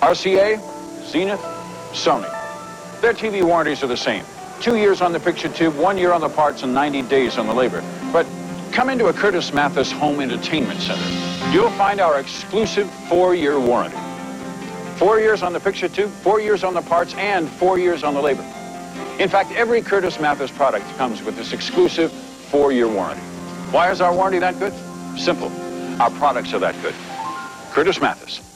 RCA, Zenith, Sony. Their TV warranties are the same. 2 years on the picture tube, 1 year on the parts, and 90 days on the labor. But come into a Curtis Mathes home entertainment center. You'll find our exclusive 4-year warranty. 4 years on the picture tube, 4 years on the parts, and 4 years on the labor. In fact, every Curtis Mathes product comes with this exclusive 4-year warranty. Why is our warranty that good? Simple. Our products are that good. Curtis Mathes.